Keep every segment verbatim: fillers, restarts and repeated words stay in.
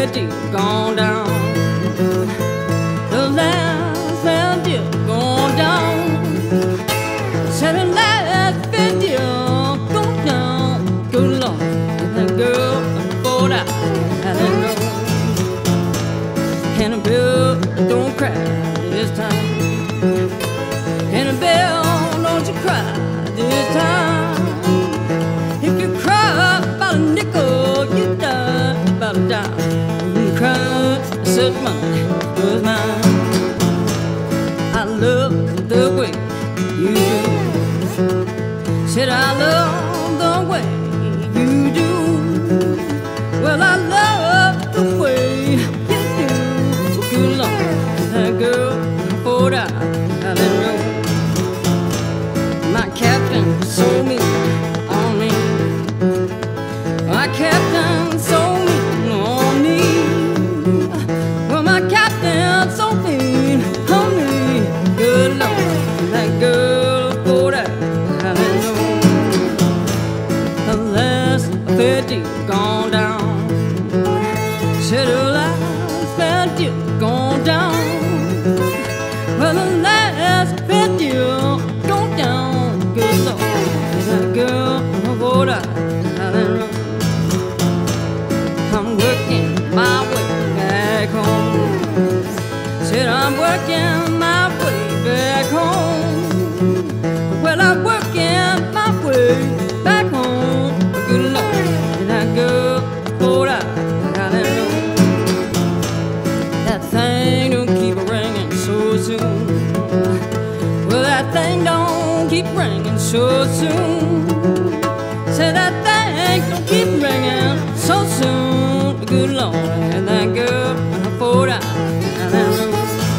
fair deal gone down. The last fair deal gone down. Said the last fair deal gone down. Good Lord, that girl bought out Allen Road. Annabelle, don't cry this time. Annabelle, don't you cry this time. If you cry about a nickel, you die about a dime. You cry, such money was mine. I love the way you do. Said I love the way you do. Well, I love the way you do. Good Lord, that girl poured out Allen Road. My captain sold me on me. My captain sold me on me. Well, my captain sold me on me. Good Lord, that girl poured out Allen Road. The last fair deal gone down. Said the last fair deal gone down. Well, the last fair deal gone down. Good Lord, that girl poured out Allen Road. I'm working my way back home. Said I'm working my way back home. Well, I'm working my way back home. Good Lord, that girl poured out Allen Road. That thing don't keep ringing so soon. Well, that thing don't keep ringing so soon. Say that thing don't keep ringing so soon. Good Lord, and that girl poured out Allen Road.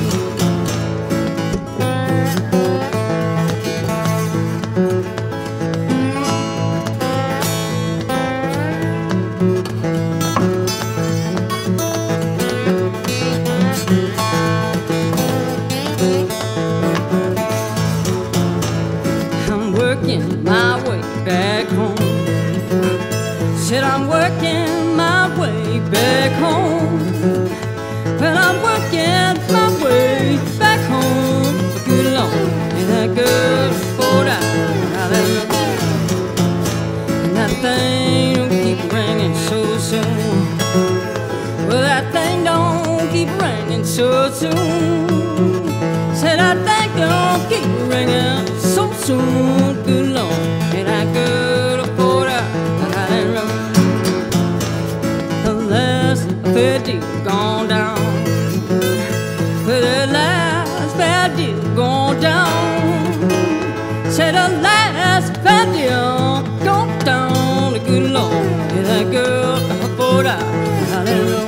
I'm working my way back home. Said I'm working my way back home. Well, I'm working my way back home. Good Lord, and that girl poured out Allen Road. And that thing don't keep ringing so soon. Well, that thing don't keep ringing so soon. Said that thing don't keep ringing so soon. Good Lord, and that girl poured out Allen Road. The last fair deal gone down. Well, the last fair deal gone down. Said the last fair deal gone down. Good Lord, and that girl poured out Allen Road.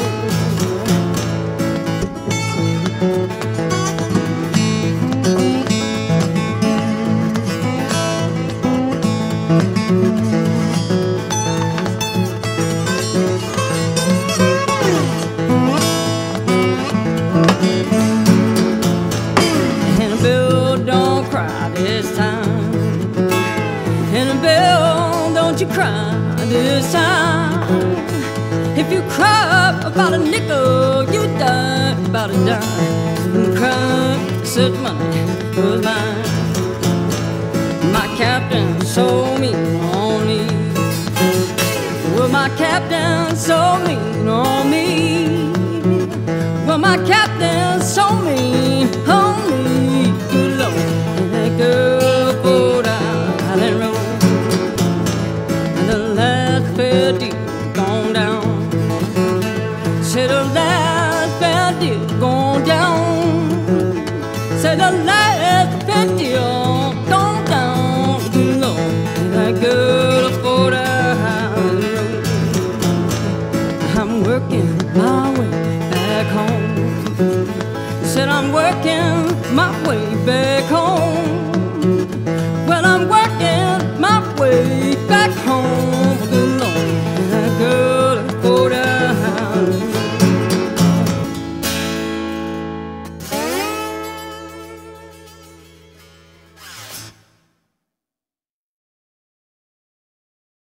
Annabelle, don't cry this time. Annabelle, don't you cry this time. If you cry about a nickel, you die about a dime. You cry, such money was mine. My captain sold me on me. Well, my captain sold me on me. Well, my captain sold me on me. Good Lord, and that girl poured out Allen Road. And the last fair deal gone down. Said the last fair deal gone down. Said the last fair deal